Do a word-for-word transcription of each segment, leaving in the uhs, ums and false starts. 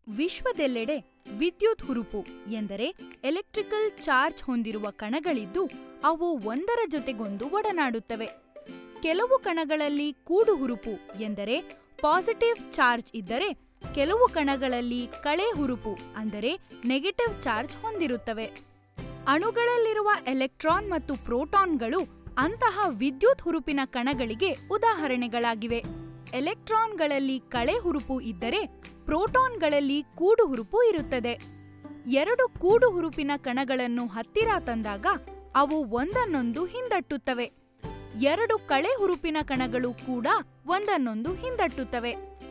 ವಿಶ್ವದೆಲ್ಲೆಡೆ ವಿದ್ಯುತ್ ಹುರುಪು ಎಂದರೆ ಎಲೆಕ್ಟ್ರಿಕಲ್ ಚಾರ್ಜ್ ಹೊಂದಿರುವ ಕಣಗಳಿದ್ದು ಅವು ಒಂದರ ಜೊತೆಗೊಂದು ಒಡನಾಡುತ್ತವೆ. ಕೆಲವು ಕಣಗಳಲ್ಲಿ ಕೂಡು ಹುರುಪು ಎಂದರೆ ಪಾಸಿಟಿವ್ ಚಾರ್ಜ್ ಇದ್ದರೆ ಕೆಲವು ಕಣಗಳಲ್ಲಿ ಕಳೆ ಹುರುಪು ಅಂದರೆ ನೆಗೆಟಿವ್ ಚಾರ್ಜ್ ಹೊಂದಿರುತ್ತವೆ. ಅಣುಗಳಲ್ಲಿರುವ ಎಲೆಕ್ಟ್ರಾನ್ ಮತ್ತು ಪ್ರೋಟಾನ್ಗಳು ಅಂತಹ ವಿದ್ಯುತ್ ಹುರುಪಿನ ಕಣಗಳಿಗೆ ಉದಾಹರಣೆಗಳಾಗಿವೆ. ಎಲೆಕ್ಟ್ರಾನ್ಗಳಲ್ಲಿ ಕಳೆ ಹುರುಪು ಇದ್ದರೆ ಪ್ರೋಟಾನ್ಗಳಲ್ಲಿ ಕೂಡು ಹುರುಪು ಇರುತ್ತದೆ. ಎರಡು ಕೂಡು ಹುರುಪಿನ ಕಣಗಳನ್ನು ಹತ್ತಿರ ತಂದಾಗ ಅವು ಒಂದನ್ನೊಂದು ಹಿಂದಟ್ಟುತ್ತವೆ. ಎರಡು ಕಳೆ ಹುರುಪಿನ ಕಣಗಳು ಕೂಡ ಒಂದನ್ನೊಂದು ಹಿಂದಟ್ಟುತ್ತವೆ.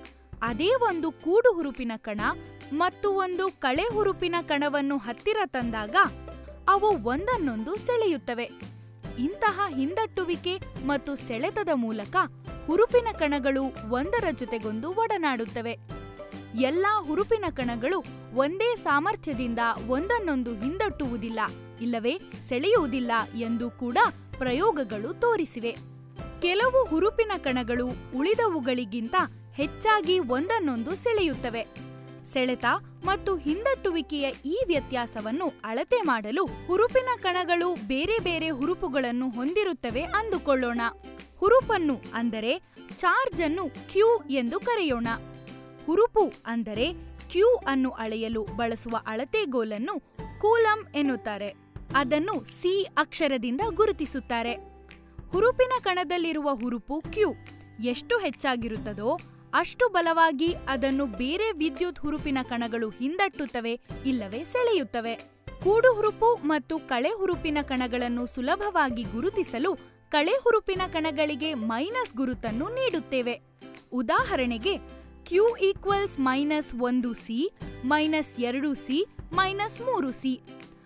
ಅದೇ ಒಂದು ಕೂಡು ಹುರುಪಿನ ಕಣ ಮತ್ತು ಒಂದು ಕಳೆ ಹುರುಪಿನ ಕಣವನ್ನು ಹತ್ತಿರ ತಂದಾಗ ಅವು ಒಂದನ್ನೊಂದು ಸೆಳೆಯುತ್ತವೆ. ಇಂತಹ ಹಿಂದಟ್ಟುವಿಕೆ ಮತ್ತು ಸೆಳೆತದ ಮೂಲಕ ಹುರುಪಿನ ಕಣಗಳು ಒಂದರ ಜೊತೆಗೊಂದು ಒಡನಾಡುತ್ತವೆ. ಎಲ್ಲಾ ಹುರುಪಿನ ಕಣಗಳು ಒಂದೇ ಸಾಮರ್ಥ್ಯದಿಂದ ಒಂದನ್ನೊಂದು ಹಿಂದಟ್ಟುವುದಿಲ್ಲ ಇಲ್ಲವೇ ಸೆಳೆಯುವುದಿಲ್ಲ ಎಂದು ಕೂಡ ಪ್ರಯೋಗಗಳು ತೋರಿಸಿವೆ. ಕೆಲವು ಹುರುಪಿನ ಕಣಗಳು ಉಳಿದವುಗಳಿಗಿಂತ ಹೆಚ್ಚಾಗಿ ಒಂದನ್ನೊಂದು ಸೆಳೆಯುತ್ತವೆ. ಸೆಳೆತ ಮತ್ತು ಹಿಂದಟ್ಟುವಿಕೆಯ ಈ ವ್ಯತ್ಯಾಸವನ್ನು ಅಳತೆ ಮಾಡಲು ಹುರುಪಿನ ಕಣಗಳು ಬೇರೆ ಬೇರೆ ಹುರುಪುಗಳನ್ನು ಹೊಂದಿರುತ್ತವೆ ಅಂದುಕೊಳ್ಳೋಣ. ಹುರುಪನ್ನು ಅಂದರೆ ಚಾರ್ಜ್ ಅನ್ನು ಕ್ಯೂ ಎಂದು ಕರೆಯೋಣ. ಹುರುಪು ಅಂದರೆ ಕ್ಯೂ ಅನ್ನು ಅಳೆಯಲು ಬಳಸುವ ಅಳತೆಗೋಲನ್ನು ಕೂಲಂ ಎನ್ನುತ್ತಾರೆ. ಅದನ್ನು ಸಿ ಅಕ್ಷರದಿಂದ ಗುರುತಿಸುತ್ತಾರೆ. ಹುರುಪಿನ ಕಣದಲ್ಲಿರುವ ಹುರುಪು ಕ್ಯೂ ಎಷ್ಟು ಹೆಚ್ಚಾಗಿರುತ್ತದೋ ಅಷ್ಟು ಬಲವಾಗಿ ಅದನ್ನು ಬೇರೆ ವಿದ್ಯುತ್ ಹುರುಪಿನ ಕಣಗಳು ಹಿಂದಟ್ಟುತ್ತವೆ ಇಲ್ಲವೇ ಸೆಳೆಯುತ್ತವೆ. ಕೂಡು ಹುರುಪು ಮತ್ತು ಕಳೆ ಹುರುಪಿನ ಕಣಗಳನ್ನು ಸುಲಭವಾಗಿ ಗುರುತಿಸಲು ಕಳೆ ಹುರುಪಿನ ಕಣಗಳಿಗೆ ಮೈನಸ್ ಗುರುತನ್ನು ನೀಡುತ್ತೇವೆ. ಉದಾಹರಣೆಗೆ ಕ್ಯೂ ಈಕ್ವಲ್ಸ್ ಮೈನಸ್ ಒಂದು ಸಿ, ಮೈನಸ್ ಎರಡು ಸಿ, ಮೈನಸ್ ಮೂರು ಸಿ.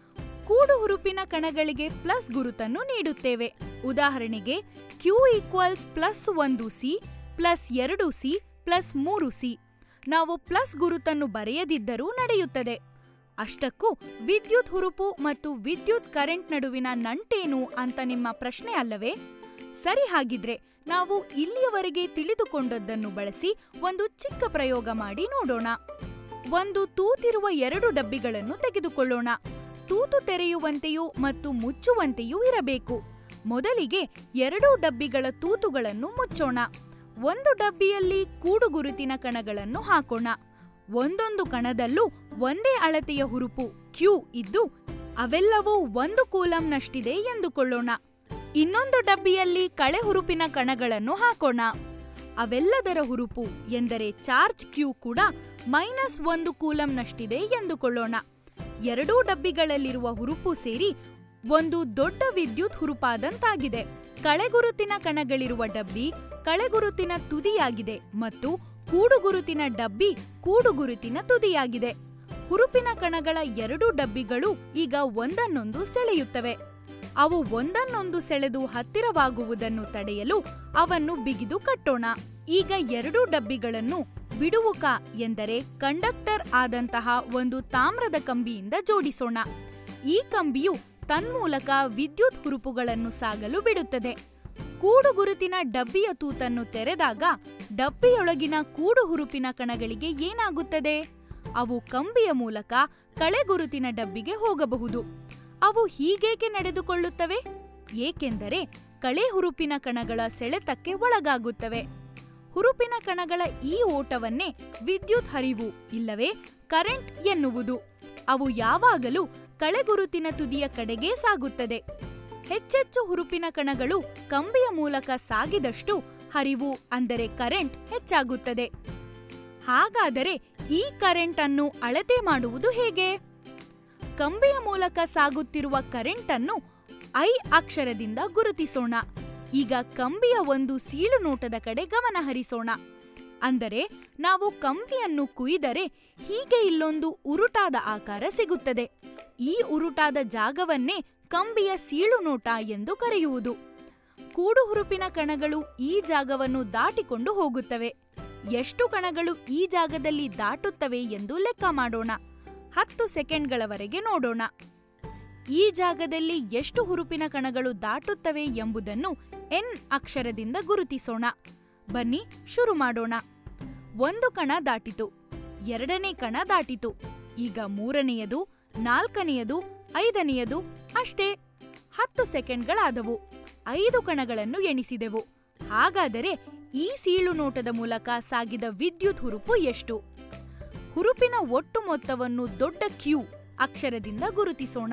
ಕೂಡು ಹುರುಪಿನ ಕಣಗಳಿಗೆ ಪ್ಲಸ್ ಗುರುತನ್ನು ನೀಡುತ್ತೇವೆ. ಉದಾಹರಣೆಗೆ ಕ್ಯೂ ಈಕ್ವಲ್ಸ್ ಪ್ಲಸ್ ಒಂದು ಸಿ, ಪ್ಲಸ್ ಎರಡು ಸಿ, ಪ್ಲಸ್ ಮೂರು ಸಿ. ನಾವು ಪ್ಲಸ್ ಗುರುತನ್ನು ಬರೆಯದಿದ್ದರೂ ನಡೆಯುತ್ತದೆ. ಅಷ್ಟಕ್ಕೂ ವಿದ್ಯುತ್ ಹುರುಪು ಮತ್ತು ವಿದ್ಯುತ್ ಕರೆಂಟ್ ನಡುವಿನ ನಂಟೇನು ಅಂತ ನಿಮ್ಮ ಪ್ರಶ್ನೆ ಅಲ್ಲವೇ? ಸರಿ, ಹಾಗಿದ್ರೆ ನಾವು ಇಲ್ಲಿಯವರೆಗೆ ತಿಳಿದುಕೊಂಡದ್ದನ್ನು ಬಳಸಿ ಒಂದು ಚಿಕ್ಕ ಪ್ರಯೋಗ ಮಾಡಿ ನೋಡೋಣ. ಒಂದು ತೂತಿರುವ ಎರಡು ಡಬ್ಬಿಗಳನ್ನು ತೆಗೆದುಕೊಳ್ಳೋಣ. ತೂತು ತೆರೆಯುವಂತೆಯೂ ಮತ್ತು ಮುಚ್ಚುವಂತೆಯೂ ಇರಬೇಕು. ಮೊದಲಿಗೆ ಎರಡೂ ಡಬ್ಬಿಗಳ ತೂತುಗಳನ್ನು ಮುಚ್ಚೋಣ. ಒಂದು ಡಬ್ಬಿಯಲ್ಲಿ ಕೂಡು ಗುರುತಿನ ಕಣಗಳನ್ನು ಹಾಕೋಣ. ಒಂದೊಂದು ಕಣದಲ್ಲೂ ಒಂದೇ ಅಳತೆಯ ಹುರುಪು ಕ್ಯೂ ಇದ್ದು ಅವೆಲ್ಲವೂ ಒಂದು ಕೂಲಂನಷ್ಟಿದೆ ಎಂದುಕೊಳ್ಳೋಣ. ಇನ್ನೊಂದು ಡಬ್ಬಿಯಲ್ಲಿ ಕಳೆ ಹುರುಪಿನ ಕಣಗಳನ್ನು ಹಾಕೋಣ. ಅವೆಲ್ಲದರ ಹುರುಪು ಎಂದರೆ ಚಾರ್ಜ್ ಕ್ಯೂ ಕೂಡ ಮೈನಸ್ ಒಂದು ಕೂಲಂನಷ್ಟಿದೆ ಎಂದುಕೊಳ್ಳೋಣ. ಎರಡೂ ಡಬ್ಬಿಗಳಲ್ಲಿರುವ ಹುರುಪು ಸೇರಿ ಒಂದು ದೊಡ್ಡ ವಿದ್ಯುತ್ ಹುರುಪಾದಂತಾಗಿದೆ. ಕಳೆಗುರುತಿನ ಕಣಗಳಿರುವ ಡಬ್ಬಿ ಕಳೆಗುರುತಿನ ತುದಿಯಾಗಿದೆ ಮತ್ತು ಕೂಡುಗುರುತಿನ ಡಬ್ಬಿ ಕೂಡುಗುರುತಿನ ತುದಿಯಾಗಿದೆ. ಹುರುಪಿನ ಕಣಗಳ ಎರಡೂ ಡಬ್ಬಿಗಳು ಈಗ ಒಂದನ್ನೊಂದು ಸೆಳೆಯುತ್ತವೆ. ಅವು ಒಂದನ್ನೊಂದು ಸೆಳೆದು ಹತ್ತಿರವಾಗುವುದನ್ನು ತಡೆಯಲು ಅವನ್ನು ಬಿಗಿದು ಕಟ್ಟೋಣ. ಈಗ ಎರಡೂ ಡಬ್ಬಿಗಳನ್ನು ಬಿಡುವುಕ ಎಂದರೆ ಕಂಡಕ್ಟರ್ ಆದಂತಹ ಒಂದು ತಾಮ್ರದ ಕಂಬಿಯಿಂದ ಜೋಡಿಸೋಣ. ಈ ಕಂಬಿಯು ತನ್ಮೂಲಕ ವಿದ್ಯುತ್ ಹುರುಪುಗಳನ್ನು ಸಾಗಲು ಬಿಡುತ್ತದೆ. ಕೂಡು ಗುರುತಿನ ಡಬ್ಬಿಯ ತೂತನ್ನು ತೆರೆದಾಗ ಡಬ್ಬಿಯೊಳಗಿನ ಕೂಡು ಹುರುಪಿನ ಕಣಗಳಿಗೆ ಏನಾಗುತ್ತದೆ? ಅವು ಕಂಬಿಯ ಮೂಲಕ ಕಳೆ ಗುರುತಿನ ಡಬ್ಬಿಗೆ ಹೋಗಬಹುದು. ಅವು ಹೀಗೇಕೆ ನಡೆದುಕೊಳ್ಳುತ್ತವೆ? ಏಕೆಂದರೆ ಕಳೆ ಹುರುಪಿನ ಕಣಗಳ ಸೆಳೆತಕ್ಕೆ ಒಳಗಾಗುತ್ತವೆ. ಹುರುಪಿನ ಕಣಗಳ ಈ ಓಟವನ್ನೇ ವಿದ್ಯುತ್ ಹರಿವು ಇಲ್ಲವೇ ಕರೆಂಟ್ ಎನ್ನುವುದು. ಅವು ಯಾವಾಗಲೂ ಕಳೆಗುರುತಿನ ತುದಿಯ ಕಡೆಗೇ ಸಾಗುತ್ತದೆ. ಹೆಚ್ಚೆಚ್ಚು ಹುರುಪಿನ ಕಣಗಳು ಕಂಬಿಯ ಮೂಲಕ ಸಾಗಿದಷ್ಟು ಹರಿವು ಅಂದರೆ ಕರೆಂಟ್ ಹೆಚ್ಚಾಗುತ್ತದೆ. ಹಾಗಾದರೆ ಈ ಕರೆಂಟ್ ಅನ್ನು ಅಳತೆ ಮಾಡುವುದು ಹೇಗೆ? ಕಂಬಿಯ ಮೂಲಕ ಸಾಗುತ್ತಿರುವ ಕರೆಂಟ್ ಅನ್ನು ಐ ಅಕ್ಷರದಿಂದ ಗುರುತಿಸೋಣ. ಈಗ ಕಂಬಿಯ ಒಂದು ಸೀಳು ನೋಟದ ಕಡೆ ಗಮನ ಹರಿಸೋಣ. ಅಂದರೆ ನಾವು ಕಂಬಿಯನ್ನು ಕುಯ್ದರೆ ಹೀಗೆ ಇಲ್ಲೊಂದು ಉರುಟಾದ ಆಕಾರ ಸಿಗುತ್ತದೆ. ಈ ಉರುಟಾದ ಜಾಗವನ್ನೇ ಕಂಬಿಯ ಸೀಳು ನೋಟ ಎಂದು ಕರೆಯುವುದು. ಕೂಡು ಹುರುಪಿನ ಕಣಗಳು ಈ ಜಾಗವನ್ನು ದಾಟಿಕೊಂಡು ಹೋಗುತ್ತವೆ. ಎಷ್ಟು ಕಣಗಳು ಈ ಜಾಗದಲ್ಲಿ ದಾಟುತ್ತವೆ ಎಂದು ಲೆಕ್ಕ ಮಾಡೋಣ. ಹತ್ತು ಸೆಕೆಂಡ್ಗಳವರೆಗೆ ನೋಡೋಣ. ಈ ಜಾಗದಲ್ಲಿ ಎಷ್ಟು ಹುರುಪಿನ ಕಣಗಳು ದಾಟುತ್ತವೆ ಎಂಬುದನ್ನು ಎನ್ ಅಕ್ಷರದಿಂದ ಗುರುತಿಸೋಣ. ಬನ್ನಿ ಶುರು ಮಾಡೋಣ. ಒಂದು ಕಣ ದಾಟಿತು. ಎರಡನೇ ಕಣ ದಾಟಿತು. ಈಗ ಮೂರನೆಯದು, ನಾಲ್ಕನೆಯದು, ಐದನೆಯದು, ಅಷ್ಟೇ. ಹತ್ತು ಸೆಕೆಂಡ್ಗಳಾದವು. ಐದು ಕಣಗಳನ್ನು ಎಣಿಸಿದೆವು. ಹಾಗಾದರೆ ಈ ಸೀಳು ನೋಟದ ಮೂಲಕ ಸಾಗಿದ ವಿದ್ಯುತ್ ಹುರುಪು ಎಷ್ಟು? ಹುರುಪಿನ ಒಟ್ಟು ಮೊತ್ತವನ್ನು ದೊಡ್ಡ ಕ್ಯೂ ಅಕ್ಷರದಿಂದ ಗುರುತಿಸೋಣ.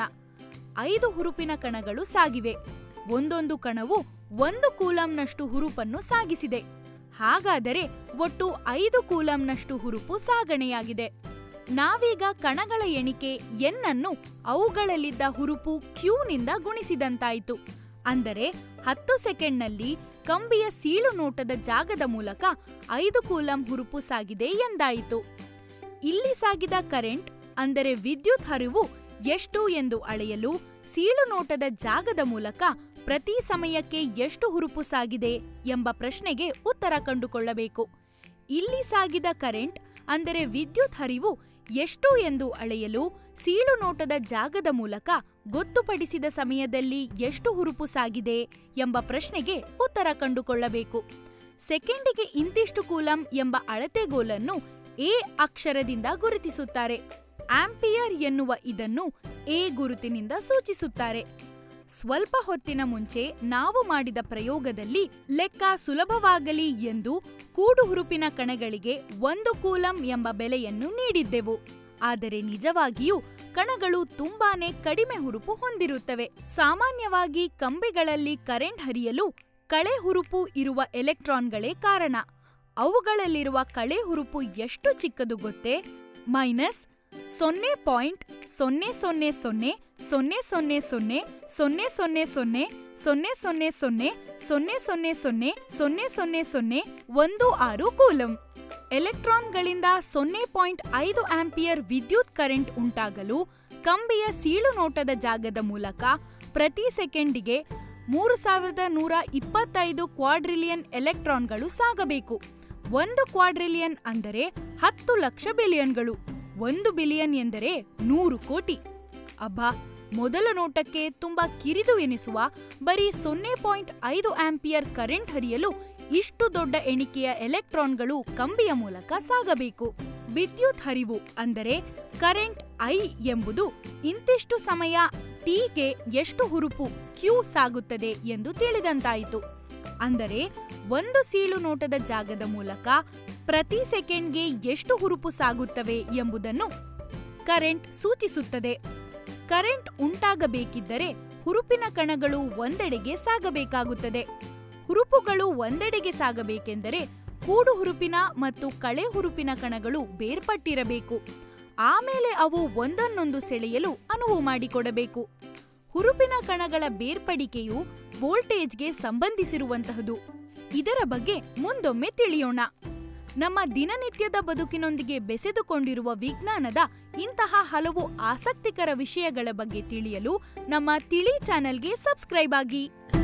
ಐದು ಹುರುಪಿನ ಕಣಗಳು ಸಾಗಿವೆ. ಒಂದೊಂದು ಕಣವು ಒಂದು ಕೂಲಂನಷ್ಟು ಹುರುಪನ್ನು ಸಾಗಿಸಿದೆ. ಹಾಗಾದರೆ ಒಟ್ಟು ಐದು ಕೂಲಂನಷ್ಟು ಹುರುಪು ಸಾಗಣೆಯಾಗಿದೆ. ನಾವೀಗ ಕಣಗಳ ಎಣಿಕೆ ಎನ್ ಅನ್ನು ಅವುಗಳಲ್ಲಿದ್ದ ಹುರುಪು ಕ್ಯೂನಿಂದ ಗುಣಿಸಿದಂತಾಯಿತು. ಅಂದರೆ ಹತ್ತು ಸೆಕೆಂಡ್ನಲ್ಲಿ ಕಂಬಿಯ ಸೀಳು ನೋಟದ ಜಾಗದ ಮೂಲಕ ಐದು ಕೂಲಂ ಹುರುಪು ಸಾಗಿದೆ ಎಂದಾಯಿತು. ಇಲ್ಲಿ ಸಾಗಿದ ಕರೆಂಟ್ ಅಂದರೆ ವಿದ್ಯುತ್ ಹರಿವು ಎಷ್ಟು ಎಂದು ಅಳೆಯಲು ಸೀಳು ನೋಟದ ಜಾಗದ ಮೂಲಕ ಪ್ರತಿ ಸಮಯಕ್ಕೆ ಎಷ್ಟು ಹುರುಪು ಸಾಗಿದೆ ಎಂಬ ಪ್ರಶ್ನೆಗೆ ಉತ್ತರ ಕಂಡುಕೊಳ್ಳಬೇಕು. ಇಲ್ಲಿ ಸಾಗಿದ ಕರೆಂಟ್ ಅಂದರೆ ವಿದ್ಯುತ್ ಹರಿವು ಎಷ್ಟು ಎಂದು ಅಳೆಯಲು ಸೀಳು ನೋಟದ ಜಾಗದ ಮೂಲಕ ಗೊತ್ತುಪಡಿಸಿದ ಸಮಯದಲ್ಲಿ ಎಷ್ಟು ಹುರುಪು ಸಾಗಿದೆ ಎಂಬ ಪ್ರಶ್ನೆಗೆ ಉತ್ತರ ಕಂಡುಕೊಳ್ಳಬೇಕು. ಸೆಕೆಂಡಿಗೆ ಇಂತಿಷ್ಟು ಕೂಲಂ ಎಂಬ ಅಳತೆಗೋಲನ್ನು ಎ ಅಕ್ಷರದಿಂದ ಗುರುತಿಸುತ್ತಾರೆ. ಆಂಪಿಯರ್ ಎನ್ನುವ ಇದನ್ನು ಎ ಗುರುತಿನಿಂದ ಸೂಚಿಸುತ್ತಾರೆ. ಸ್ವಲ್ಪ ಹೊತ್ತಿನ ಮುಂಚೆ ನಾವು ಮಾಡಿದ ಪ್ರಯೋಗದಲ್ಲಿ ಲೆಕ್ಕ ಸುಲಭವಾಗಲಿ ಎಂದು ಕೂಡು ಹುರುಪಿನ ಕಣಗಳಿಗೆ ಒಂದು ಕೂಲಂ ಎಂಬ ಬೆಲೆಯನ್ನು ನೀಡಿದ್ದೆವು. ಆದರೆ ನಿಜವಾಗಿಯೂ ಕಣಗಳು ತುಂಬಾನೇ ಕಡಿಮೆ ಹುರುಪು ಹೊಂದಿರುತ್ತವೆ. ಸಾಮಾನ್ಯವಾಗಿ ಕಂಬಿಗಳಲ್ಲಿ ಕರೆಂಟ್ ಹರಿಯಲು ಕಳೆ ಹುರುಪು ಇರುವ ಎಲೆಕ್ಟ್ರಾನ್ಗಳೇ ಕಾರಣ. ಅವುಗಳಲ್ಲಿರುವ ಕಳೆ ಹುರುಪು ಎಷ್ಟು ಚಿಕ್ಕದು ಗೊತ್ತೇ? ಮೈನಸ್ ಸೊನ್ನೆ ಪಾಯಿಂಟ್ ಸೊನ್ನೆ ಸೊನ್ನೆ ಸೊನ್ನೆ ಸೊನ್ನೆ ಸೊನ್ನೆ ಸೊನ್ನೆ ಸೊನ್ನೆ ಸೊನ್ನೆ ಸೊನ್ನೆ ಸೊನ್ನೆ ಸೊನ್ನೆ ಸೊನ್ನೆ ಸೊನ್ನೆ ಸೊನ್ನೆ ಸೊನ್ನೆ ಸೊನ್ನೆ ಸೊನ್ನೆ ಸೊನ್ನೆ ಒಂದು ಆರು ಕೂಲಂ. ಎಲೆಕ್ಟ್ರಾನ್ಗಳಿಂದ ಸೊನ್ನೆ ಪಾಯಿಂಟ್ ಐದು ಆಂಪಿಯರ್ ವಿದ್ಯುತ್ ಕರೆಂಟ್ ಉಂಟಾಗಲು ಕಂಬಿಯ ಸೀಳು ನೋಟದ ಜಾಗದ ಮೂಲಕ ಪ್ರತಿ ಸೆಕೆಂಡಿಗೆ ಮೂರು ಸಾವಿರದ ನೂರ ಇಪ್ಪತ್ತೈದು ಕ್ವಾಡ್ರಿಲಿಯನ್ ಎಲೆಕ್ಟ್ರಾನ್ಗಳು ಸಾಗಬೇಕು. ಒಂದು ಕ್ವಾಡ್ರಿಲಿಯನ್ ಅಂದರೆ ಹತ್ತು ಲಕ್ಷ ಬಿಲಿಯನ್ಗಳು. ಒಂದು ಬಿಲಿಯನ್ ಎಂದರೆ ನೂರು ಕೋಟಿ. ಅಬ್ಬಾ, ಮೊದಲ ನೋಟಕ್ಕೆ ತುಂಬಾ ಕಿರಿದು ಎನಿಸುವ ಬರೀ ಸೊನ್ನೆ ಪಾಯಿಂಟ್ ಐದು ಆಂಪಿಯರ್ ಕರೆಂಟ್ ಹರಿಯಲು ಇಷ್ಟು ದೊಡ್ಡ ಎಣಿಕೆಯ ಎಲೆಕ್ಟ್ರಾನ್ಗಳು ಕಂಬಿಯ ಮೂಲಕ ಸಾಗಬೇಕು. ವಿದ್ಯುತ್ ಹರಿವು ಅಂದರೆ ಕರೆಂಟ್ ಐ ಎಂಬುದು ಇಂತಿಷ್ಟು ಸಮಯ ಟಿಗೆ ಎಷ್ಟು ಹುರುಪು ಕ್ಯೂ ಸಾಗುತ್ತದೆ ಎಂದು ತಿಳಿದಂತಾಯಿತು. ಅಂದರೆ ಒಂದು ಸೀಳು ನೋಟದ ಜಾಗದ ಮೂಲಕ ಪ್ರತಿ ಸೆಕೆಂಡ್ಗೆ ಎಷ್ಟು ಹುರುಪು ಸಾಗುತ್ತವೆ ಎಂಬುದನ್ನು ಕರೆಂಟ್ ಸೂಚಿಸುತ್ತದೆ. ಕರೆಂಟ್ ಉಂಟಾಗಬೇಕಿದ್ದರೆ ಹುರುಪಿನ ಕಣಗಳು ಒಂದೆಡೆಗೆ ಸಾಗಬೇಕಾಗುತ್ತದೆ. ಹುರುಪುಗಳು ಒಂದೆಡೆಗೆ ಸಾಗಬೇಕೆಂದರೆ ಕೂಡು ಹುರುಪಿನ ಮತ್ತು ಕಳೆ ಹುರುಪಿನ ಕಣಗಳು ಬೇರ್ಪಟ್ಟಿರಬೇಕು. ಆಮೇಲೆ ಅವು ಒಂದನ್ನೊಂದು ಸೆಳೆಯಲು ಅನುವು ಮಾಡಿಕೊಡಬೇಕು. ಹುರುಪಿನ ಕಣಗಳ ಬೇರ್ಪಡಿಕೆಯು ವೋಲ್ಟೇಜ್ಗೆ ಸಂಬಂಧಿಸಿರುವಂತಹದು. ಇದರ ಬಗ್ಗೆ ಮುಂದೊಮ್ಮೆ ತಿಳಿಯೋಣ. ನಮ್ಮ ದಿನನಿತ್ಯದ ಬದುಕಿನೊಂದಿಗೆ ಬೆಸೆದುಕೊಂಡಿರುವ ವಿಜ್ಞಾನದ ಇಂತಹ ಹಲವು ಆಸಕ್ತಿಕರ ವಿಷಯಗಳ ಬಗ್ಗೆ ತಿಳಿಯಲು ನಮ್ಮ ತಿಳಿ ಚಾನೆಲ್ಗೆ ಸಬ್ಸ್ಕ್ರೈಬ್ ಆಗಿ.